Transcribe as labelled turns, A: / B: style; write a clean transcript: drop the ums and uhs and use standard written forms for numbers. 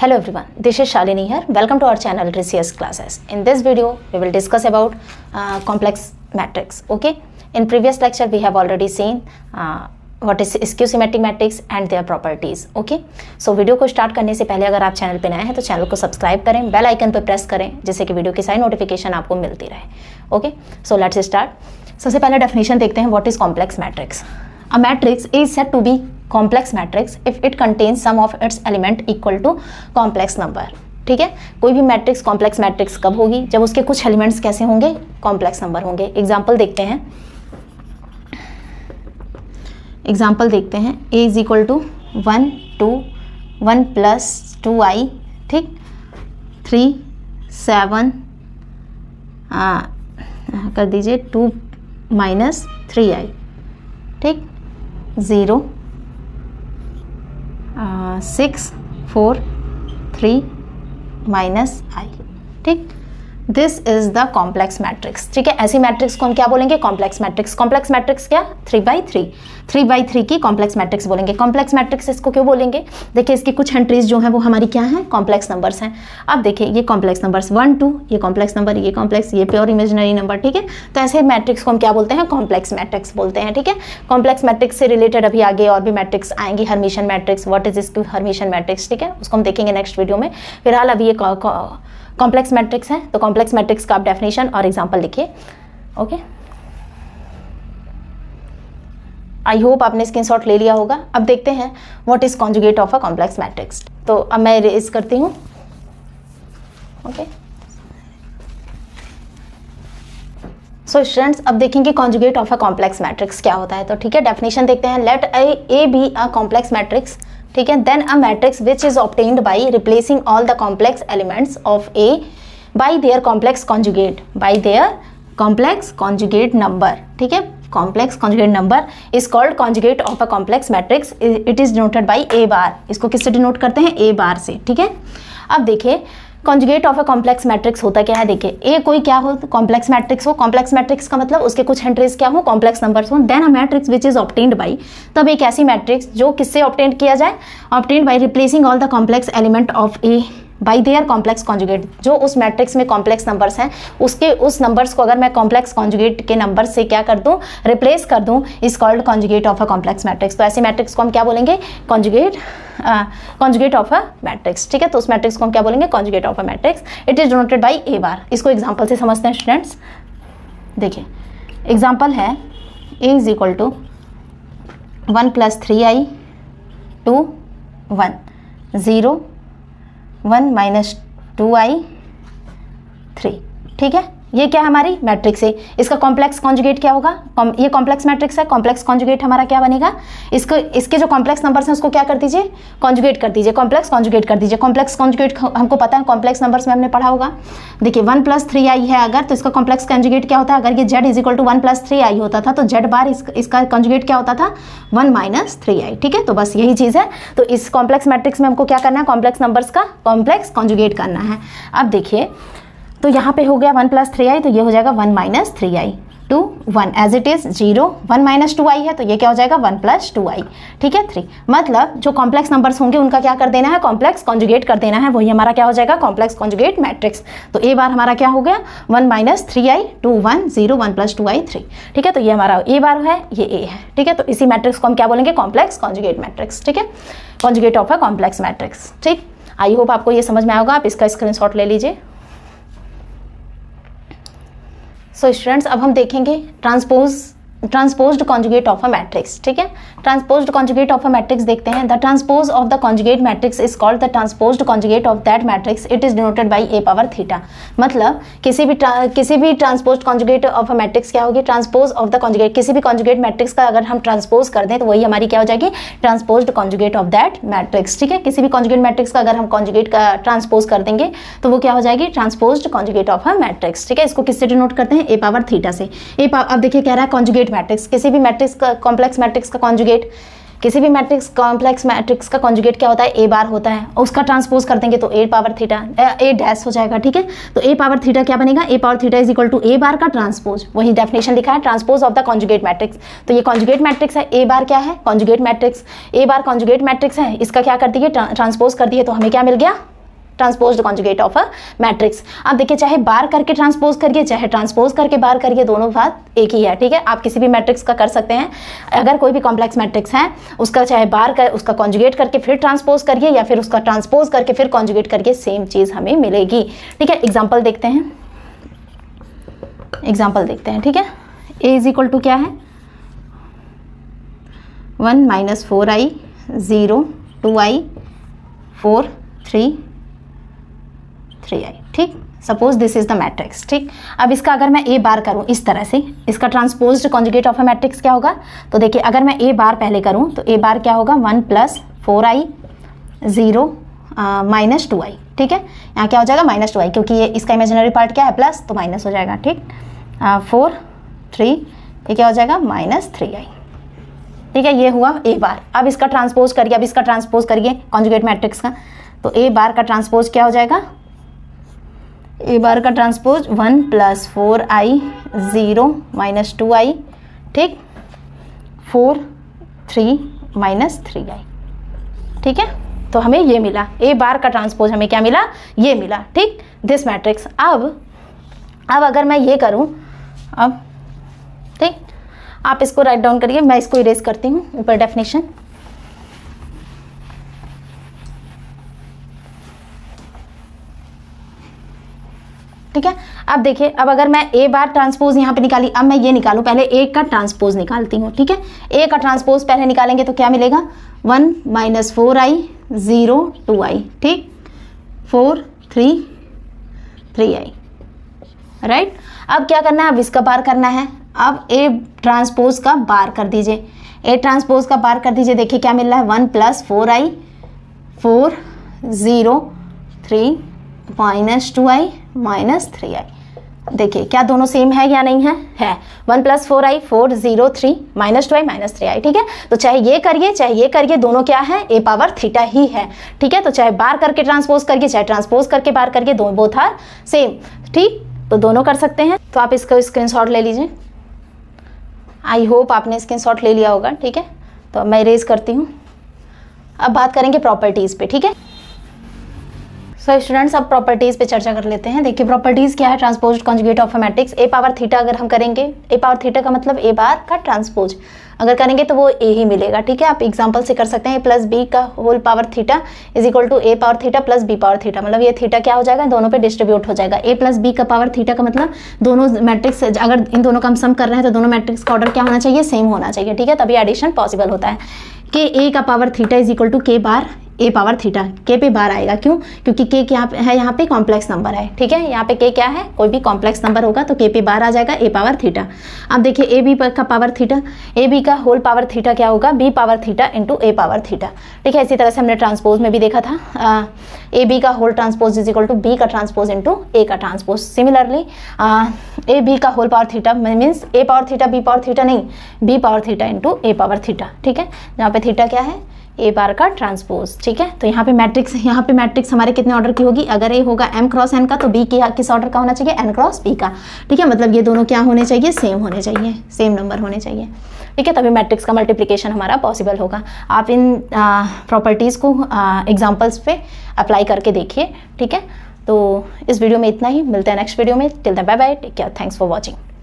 A: Hello everyone, this is Shalini here. Welcome to our channel RCS classes. In this video, we will discuss about complex matrix. Okay. In previous lecture, we have already seen what is skew symmetric matrix and their properties. Okay. So video को start करने से पहले अगर आप channel पे नए हैं तो चैनल को सब्सक्राइब करें, बेल आइकन पर प्रेस करें जिससे कि वीडियो की सारी नोटिफिकेशन आपको मिलती रहे. ओके. So let's start. सबसे पहले डेफिनेशन देखते हैं. What is complex matrix. A matrix is said to be complex matrix if it contains sum of its element equal to complex number. ठीक है. कोई भी मैट्रिक्स कॉम्प्लेक्स मैट्रिक्स कब होगी? जब उसके कुछ एलिमेंट्स कैसे होंगे? कॉम्प्लेक्स नंबर होंगे. एग्जाम्पल देखते हैं. एग्जाम्पल देखते हैं. a is equal to 1 2 1 plus 2i. ठीक. 3 7 कर दीजिए 2 माइनस 3i. ठीक. 0 6 4 3 माइनस आई. ठीक. This is the complex matrix. ठीक है. ऐसी मैट्रिक्स को हम क्या बोलेंगे? Complex matrix. कॉम्प्लेक्स मैट्रिक्स क्या? 3x3 की कॉम्प्लेक्स मैट्रिक्स बोलेंगे. कॉम्प्लेक्स मैट्रिक्स इसको क्यों बोलेंगे? देखिए इसकी कुछ एंट्रीज जो हैं वो हमारी क्या हैं? कॉम्प्लेक्स नंबर्स हैं. अब देखिए ये कॉम्प्लेक्स नंबर्स 1 2 ये कॉम्प्लेक्स नंबर, ये कॉम्प्लेक्स, ये प्योर इमेजिनरी नंबर. ठीक है. तो ऐसे मैट्रिक्स को हम क्या बोलते हैं? कॉम्प्लेक्स मैट्रिक्स बोलते हैं. ठीक है. कॉम्प्लेक्स मैट्रिक्स से रिलेटेड अभी आगे और भी मैट्रिक्स आएंगी. Hermitian matrix, what is skew Hermitian matrix. ठीक है. उसको हम देखेंगे नेक्स्ट वीडियो में. फिलहाल अभी ये कॉम्प्लेक्स मैट्रिक्स है. तो कॉम्प्लेक्स मैट्रिक्स का आप डेफिनेशन और एग्जांपल लिखिए. ओके. आई होप आपने स्क्रीनशॉट ले लिया होगा. अब देखते हैं what is conjugate of a complex matrix. तो अब मैं इरेज करती हूँ. ओके. सो स्टूडेंट्स अब देखेंगे conjugate of a complex matrix क्या होता है. तो ठीक है, डेफिनेशन देखते हैं. Let A be a complex matrix. ठीक है. Then a matrix which is obtained by replacing all the complex elements of A by their complex conjugate, by their complex conjugate number. ठीक है. Complex conjugate number is called conjugate of a complex matrix. It is denoted by A bar. इसको किससे denote करते हैं? ए बार से. ठीक है. अब देखिए conjugate of a complex matrix होता क्या है. देखिए ए कोई क्या हो? कॉम्प्लेक्स मैट्रिक्स हो. कॉम्प्लेक्स मैट्रिक्स का मतलब उसके कुछ एंट्रीज क्या हो? कॉम्प्लेक्स नंबर्स हो. Then a matrix which is obtained by, तब एक ऐसी मैट्रिक्स जो किससे ऑब्टेन्ड किया जाए? Obtained by replacing all the complex element of A by their complex conjugate. जो उस मैट्रिक्स में कॉम्प्लेक्स नंबर्स हैं उसके उस नंबर्स को अगर मैं कॉम्प्लेक्स कॉन्जुगेट के नंबर से क्या कर दूं? रिप्लेस कर दूं. Is called conjugate of a complex matrix. तो ऐसे मैट्रिक्स को हम क्या बोलेंगे? Conjugate of a matrix. ठीक है. तो उस मैट्रिक्स को हम क्या बोलेंगे? Conjugate of a matrix. It is denoted by A bar. इसको एग्जाम्पल से समझते हैं स्टूडेंट्स. देखिए एग्जाम्पल है A is equal to 1 plus 3i 2 1 0 1 minus 2i 3. ठीक है. ये क्या है? हमारी मैट्रिक्स है. इसका कॉम्प्लेक्स कॉन्जुगेट क्या होगा? ये कॉम्प्लेक्स मैट्रिक्स है. कॉम्प्लेक्स कॉन्जुगेट हमारा क्या बनेगा? इसके जो कॉम्प्लेक्स नंबर्स हैं उसको क्या कर दीजिए? कॉन्जुगेट कर दीजिए. कॉम्प्लेक्स कॉन्जुगेट कर दीजिए. कॉम्प्लेक्स कॉन्जुगेट हमको पता है कॉम्प्लेक्स नंबर्स में हमने पढ़ा होगा. देखिए 1 प्लस 3i है अगर, तो इसका कॉम्प्लेक्स कॉन्जुगेट क्या होता है? अगर ये z is equal to 1 plus 3i होता था तो z बार इसका कॉन्जुगेट क्या होता था? 1 माइनस 3i. ठीक है. तो बस यही चीज़ है. तो इस कॉम्प्लेक्स मैट्रिक्स में हमको क्या करना है? कॉम्प्लेक्स नंबर्स का कॉम्प्लेक्स कॉन्जुगेट करना है. अब देखिए तो यहाँ पे हो गया 1 प्लस 3i, तो ये हो जाएगा 1 minus 3i 2 1 as it is 0 1 minus 2i है तो ये क्या हो जाएगा? 1 प्लस 2i. ठीक है. 3 मतलब जो कॉम्प्लेक्स नंबर्स होंगे उनका क्या कर देना है? कॉम्प्लेक्स कॉन्जुगेट कर देना है. वही हमारा क्या हो जाएगा? Complex conjugate matrix. तो ए बार हमारा क्या हो गया? 1 माइनस 3i 2 1 0 1 प्लस 2i 3. ठीक है. तो ये हमारा ए बार है, ये ए है. ठीक है. तो इसी मैट्रिक्स को हम क्या बोलेंगे? Complex conjugate matrix. ठीक है. Conjugate of a complex matrix. ठीक. आई होप आपको ये समझ में आएगा. आप इसका स्क्रीनशॉट ले लीजिए. सो स्टूडेंट्स अब हम देखेंगे transposed conjugate of a matrix. ठीक है. Transposed conjugate of a matrix देखते हैं. The transpose of the conjugate matrix is called the transposed conjugate of that matrix. It is denoted by A power theta. मतलब किसी भी transposed conjugate of a matrix क्या होगी? Transpose of the conjugate. किसी भी conjugate matrix का अगर हम ट्रांसपोज कर दें तो वही हमारी क्या हो जाएगी? Transposed conjugate of that matrix. ठीक है. किसी भी कॉन्जुगेट मैट्रिक्स का अगर हम कॉन्जुगेट का ट्रांसपोज कर देंगे तो वो क्या हो जाएगी? Transposed conjugate of a matrix. ठीक है. इसको किससे डिनोट करते हैं? ए पावर थीटा से. अब देखिए कह रहा है कॉन्जुगेट मैट्रिक्स. किसी भी मैट्रिक्स का कॉम्प्लेक्स मैट्रिक्स का कॉन्जुगेट, किसी भी मैट्रिक्स कॉम्प्लेक्स मैट्रिक्स का कॉन्जुगेट क्या होता है? ए बार होता है. और उसका ट्रांसपोज कर देंगे तो A power theta A dash हो जाएगा. ठीक है. तो ए पावर थीटा क्या बनेगा? A power theta is equal to A bar का ट्रांसपोज. वही डेफिनेशन लिखा है, transpose of the conjugate matrix. तो ये कॉन्जुगेट मैट्रिक्स है. ए बार क्या है? Conjugate matrix. A bar conjugate matrix है. इसका क्या कर दिए? ट्रांसपोज कर दिए तो हमें क्या मिल गया? Transposed conjugate of a matrix. आप देखिए चाहे बार करके ट्रांसपोज करिए चाहे ट्रांसपोज करके बार करिए, दोनों बात एक ही है, ठीक है। आप किसी भी मैट्रिक्स का कर सकते हैं, अगर कोई भी कॉम्प्लेक्स मैट्रिक्स है उसका चाहे बार कर उसका कॉन्जुगेट करके फिर ट्रांसपोज करिए या फिर उसका ट्रांसपोज करके फिर कॉन्जुगेट करिए, सेम चीज़ हमें मिलेगी, ठीक है। एग्जाम्पल देखते हैं, एग्जाम्पल देखते हैं, ठीक है। ए इज इक्वल टू क्या है 1 - 4i 0 2i 4 3 3i, ठीक। Suppose this is the matrix, ठीक। अब इसका अगर मैं ए बार करूं इस तरह से, इसका transposed conjugate of a matrix क्या होगा, तो देखिए अगर मैं ए बार पहले करूं तो ए बार क्या होगा 1 + 4i 0 - 2i, ठीक है। यहाँ क्या हो जाएगा -2i, क्योंकि ये इसका इमेजिनरी पार्ट क्या है प्लस, तो माइनस हो जाएगा, ठीक। 4 3 ये क्या हो जाएगा -3i, ठीक है। ये हुआ ए बार। अब इसका ट्रांसपोज करिए, अब इसका ट्रांसपोज करिए कॉन्जुगेट मैट्रिक्स का, तो ए बार का ट्रांसपोज क्या हो जाएगा, ए बार का ट्रांसपोज 1 + 4i 0 - 2i, ठीक, 4 3 - 3i, ठीक है। तो हमें ये मिला, ए बार का ट्रांसपोज हमें क्या मिला, ये मिला, ठीक, दिस मैट्रिक्स। अब अगर मैं ये करूं, अब ठीक, आप इसको राइट डाउन करिए, मैं इसको इरेज करती हूँ ऊपर डेफिनेशन। ठीक है। अब देखिए, अब अगर मैं ए बार ट्रांसपोज यहाँ पे निकाली, अब मैं ये निकालूं, पहले ए का ट्रांसपोज निकालती हूँ, ठीक है। ए का ट्रांसपोज पहले निकालेंगे तो क्या मिलेगा 1 - 4i 0 2i, ठीक, 4 3 3i, राइट। अब क्या करना है, अब इसका बार करना है। अब ए ट्रांसपोज का बार कर दीजिए, ए ट्रांसपोज का बार कर दीजिए, देखिए क्या मिल रहा है 1 + 4i 4 0 3 - 2i - 3i। देखिए क्या दोनों सेम है या नहीं है, 1 + 4i 4 0 3 - 2i - 3i, ठीक है। तो चाहे ये करिए दोनों क्या है, ए पावर थीटा ही है, ठीक है। तो चाहे बार करके ट्रांसपोज करिए चाहे ट्रांसपोज करके बार करिए, दोनों बोथ आर सेम, ठीक। तो दोनों कर सकते हैं। तो आप इसका स्क्रीनशॉट ले लीजिए, आई होप आपने स्क्रीनशॉट ले लिया होगा, ठीक है। तो मैं इरेज करती हूँ। अब बात करेंगे प्रॉपर्टीज़ पे, ठीक है। सो स्टूडेंट्स, अब प्रॉपर्टीज़ पे चर्चा कर लेते हैं। देखिए प्रॉपर्टीज़ क्या है transposed conjugate of a matrix. A power theta अगर हम करेंगे, ए पावर थीटा का मतलब ए बार का ट्रांसपोज अगर करेंगे तो वो ए ही मिलेगा, ठीक है। आप एग्जांपल से कर सकते हैं, ए + b का whole power theta is equal to A power theta + b power theta, मतलब ये थीटा क्या हो जाएगा, दोनों पे डिस्ट्रीब्यूट हो जाएगा। ए + b का पावर थीटा का मतलब दोनों मैट्रिक्स, अगर इन दोनों का हम सम कर रहे हैं तो दोनों मैट्रिक्स का ऑर्डर क्या होना चाहिए, सेम होना चाहिए, ठीक है। तभी एडिशन पॉसिबल होता है। कि ए का power theta is equal to k bar A power theta, के पे बार आएगा, क्यों, क्योंकि के क्या है, यहाँ पे कॉम्प्लेक्स नंबर है, ठीक है। यहाँ पे के क्या है, कोई भी कॉम्प्लेक्स नंबर होगा तो के पे बार आ जाएगा ए पावर थीटा। अब देखिए ए बी का पावर थीटा, ए बी का होल पावर थीटा क्या होगा, B power theta into A power theta, ठीक है। इसी तरह से हमने ट्रांसपोज में भी देखा था, ए बी का whole transpose is equal to B का ट्रांसपोज इंटू ए का ट्रांसपोज। सिमिलरली ए बी का whole power theta means A power theta B power theta नहीं, B power theta into A power theta, ठीक है। जहाँ पे theta क्या है, ए बार का ट्रांसपोज, ठीक है। तो यहाँ पे मैट्रिक्स हमारे कितने ऑर्डर की होगी, अगर ए होगा m × n का तो b किस ऑर्डर का होना चाहिए, n × p का, ठीक है। मतलब ये दोनों क्या होने चाहिए, सेम होने चाहिए, सेम नंबर होने चाहिए, ठीक है। तभी मैट्रिक्स का मल्टीप्लिकेशन हमारा पॉसिबल होगा। आप इन प्रॉपर्टीज़ को एग्जाम्पल्स पे अप्लाई करके देखिए, ठीक है। तो इस वीडियो में इतना ही, मिलते हैं नेक्स्ट वीडियो में। Till then bye bye, take care, thanks for watching.